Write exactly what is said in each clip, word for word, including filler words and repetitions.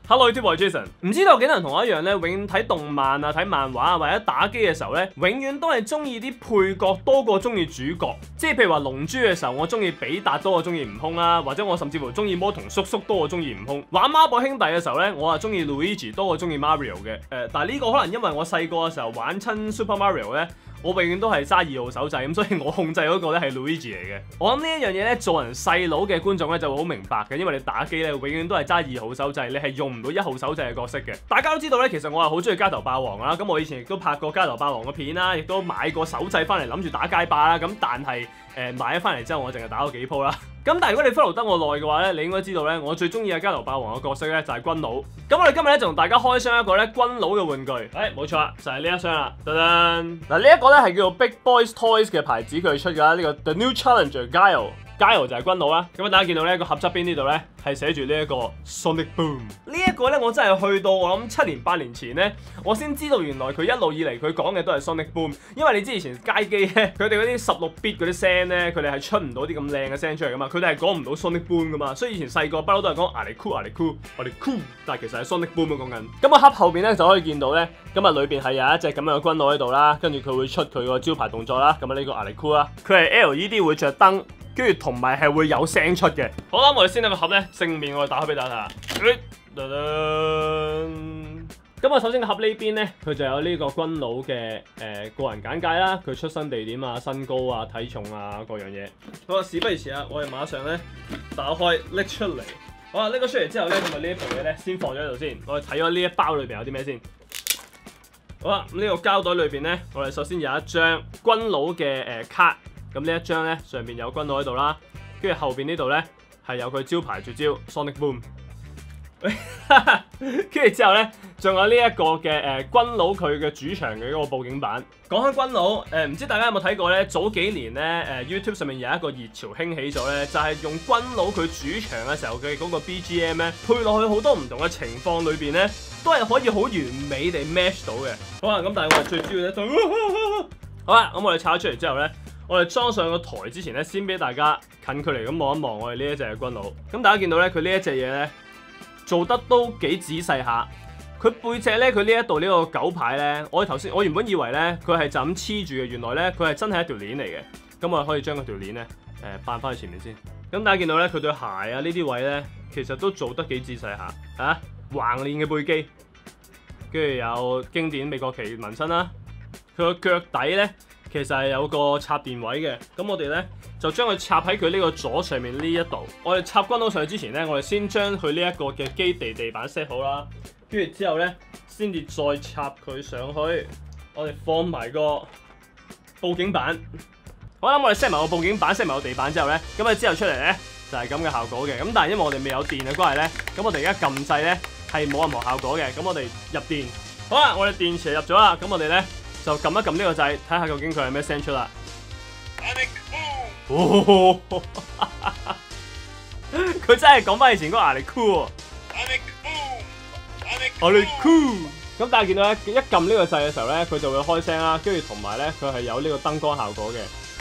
Hello YouTube，我係 Jason。唔知道有幾多人同我一樣咧，永遠睇動漫啊、睇漫畫啊或者打機嘅時候咧，永遠都係中意啲配角多過中意主角。即係譬如話龍珠嘅時候，我中意比達多過中意悟空啦，或者我甚至乎中意魔童叔叔多過中意悟空。玩孖寶兄弟嘅時候咧，我係中意 Luigi 多過中意 Mario 嘅。誒、呃，但係呢個可能因為我細個嘅時候玩親 Super Mario 咧。我永遠都係揸二號手掣，咁所以我控制嗰個咧係 Luigi 嚟嘅。我諗呢一樣嘢咧，做人細佬嘅觀眾咧就會好明白嘅，因為你打機咧永遠都係揸二號手掣，你係用唔到一號手掣嘅角色嘅。大家都知道咧，其實我係好中意街頭霸王啦。咁我以前亦都拍過街頭霸王嘅片啦，亦都買過手掣翻嚟諗住打街霸啦。咁但係誒、呃、買咗翻嚟之後，我淨係打咗幾鋪啦。咁但係如果你 follow 得我耐嘅話咧，你應該知道咧，我最中意嘅街頭霸王嘅角色咧就係軍佬。咁我哋今日咧就同大家開箱一個咧軍佬嘅玩具。誒、哎，冇錯啦，就係、是、呢一箱啦。噔噔，嗱呢一個咧係叫做 Big Boys Toys 嘅牌子佢出㗎啦，呢、這個 The New Challenger Guile。Guile 就係軍佬啦，咁啊大家見到呢個盒側邊呢度咧係寫住呢一個 Sonic Boom。呢一個咧我真係去到我諗七年八年前咧，我先知道原來佢一路以嚟佢講嘅都係 Sonic Boom。因為你知以前街機咧，佢哋嗰啲十六 bit 嗰啲聲咧，佢哋係出唔到啲咁靚嘅聲出嚟噶嘛，佢哋係講唔到 Sonic Boom 噶嘛，所以以前細個不嬲都係講牙力酷牙力酷我哋酷，但係其實係 Sonic Boom 講緊。咁個盒後邊咧就可以見到咧，咁啊裏邊係有一隻咁樣嘅軍佬喺度啦，跟住佢會出佢個招牌動作啦，咁啊呢個牙力酷啦，佢係 L E D 會着燈。跟住同埋係會有聲出嘅。好啦，我哋先喺個盒咧正面我哋打開俾大家睇下。咁啊，首先個盒呢邊咧，佢就有呢個軍佬嘅誒個人簡介啦，佢出生地點啊、身高啊、體重啊各樣嘢。好啊，事不宜遲啊，我哋馬上咧打開拎出嚟。好啦，拎咗出嚟之後咧，咁啊呢一部嘢咧先放咗喺度先。我哋睇咗呢一包裏邊有啲咩先。好啦，咁呢個膠袋裏邊咧，我哋首先有一張軍佬嘅誒卡。咁呢一張咧上邊有軍佬喺度啦，跟住後邊呢度咧係有佢招牌絕招 Sonic Boom， 跟住之後咧仲有呢一個嘅誒、呃、軍佬佢嘅主場嘅嗰個佈景板。講開軍佬，誒、呃、唔知大家有冇睇過咧？早幾年咧誒、呃、YouTube 上面有一個熱潮興起咗咧，就係、是、用軍佬佢主場嘅時候嘅嗰個 B G M 咧，配落去好多唔同嘅情況裏邊咧，都係可以好完美地 match 到嘅。好啦，咁但係我哋最主要咧就好啦，咁我哋拆咗出嚟之後咧。我哋裝上個台之前咧，先俾大家近距離咁望一望我哋呢一隻軍佬。咁大家見到咧，佢呢一隻嘢咧做得都幾仔細下。佢背脊咧，佢呢一度呢個狗牌咧，我頭先我原本以為咧佢係就咁黐住嘅，原來咧佢係真係一條鏈嚟嘅。咁我哋可以將嗰條鏈咧誒扮翻去前面先。咁大家見到咧，佢對鞋啊呢啲位咧，其實都做得幾仔細下啊！橫鏈嘅背肌，跟住有經典美國旗紋身啦。佢個腳底咧。其實係有個插電位嘅，咁我哋咧就將佢插喺佢呢個左上面呢一度。我哋插軍佬上去之前咧，我哋先將佢呢一個嘅基地地板 set 好啦，跟住之後咧先至再插佢上去。我哋放埋個佈景板。好啦，我哋 set 埋個佈景板 set 埋個地板之後咧，咁啊之後出嚟咧就係咁嘅效果嘅。咁但係因為我哋未有電嘅關係咧，咁我哋而家撳掣咧係冇任何效果嘅。咁我哋入電。好啦，我哋電池入咗啦，咁我哋咧。就撳一撳呢個掣，睇下究竟佢係咩聲出啦。哦，佢真係講翻以前嗰個牙力酷喎。牙力酷。咁大家見到咧，一撳呢個掣嘅時候咧，佢就會開聲啦，跟住同埋咧，佢係有呢個燈光效果嘅。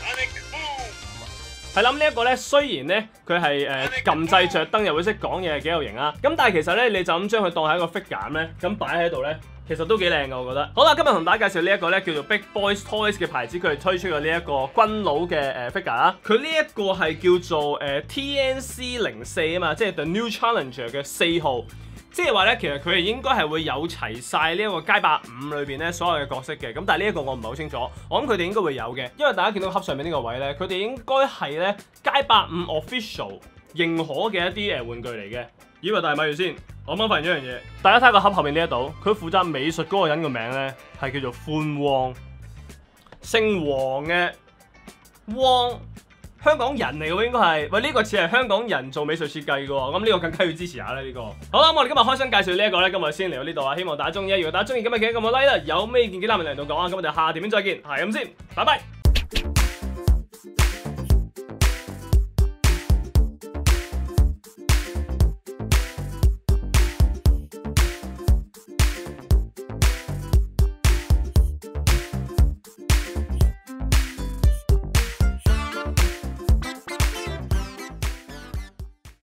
係啦，呢一個咧，雖然咧佢係誒撳掣着燈又會識講嘢，係幾有型啦。咁但係其實咧，你就咁將佢當係一個 figure 咧，咁擺喺度咧。其實都幾靚㗎，我覺得。好啦，今日同大家介紹呢一個咧叫做 Big Boys Toys 嘅牌子，佢哋推出嘅呢一個軍佬嘅誒 figure 啦。佢呢一個係叫做誒、呃、T N C 零四啊嘛，即係 The New Challenger 嘅四號。即係話咧，其實佢哋應該係會有齊晒呢一個街霸五裏邊咧所有嘅角色嘅。咁但係呢一個我唔係好清楚，我諗佢哋應該會有嘅，因為大家見到盒上面呢個位咧，佢哋應該係咧街霸五 official 認可嘅一啲誒玩具嚟嘅。以為大咪住先，我啱發現一樣嘢。大家睇個盒後面呢一度，佢負責美術嗰個人個名咧係叫做寬汪，姓黃嘅汪，香港人嚟嘅應該係。喂，呢、這個似係香港人做美術設計嘅喎，咁呢個更加要支持下啦呢、這個。好啦，我哋今日開箱介紹呢一個咧，今日先嚟到呢度啊，希望大家中意。如果大家中意，今日記得撳個 like 啦。有咩意見記得喺留言度講啊。咁我哋下條片再見，係咁先，拜拜。